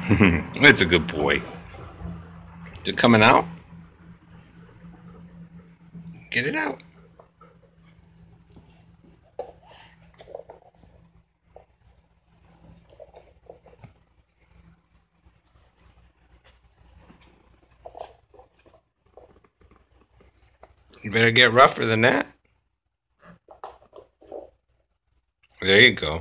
It's a good boy. Is it coming out? Get it out. You better get rougher than that. There you go.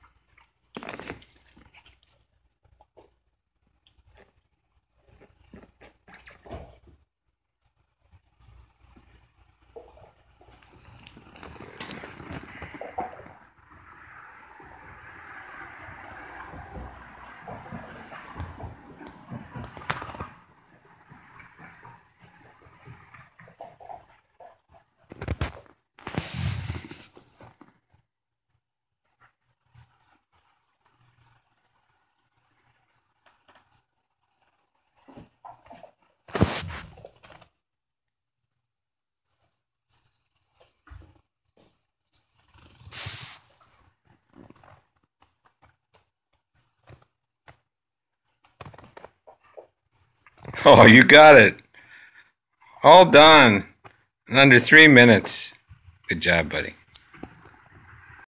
Oh, you got it. All done in under 3 minutes. Good job, buddy.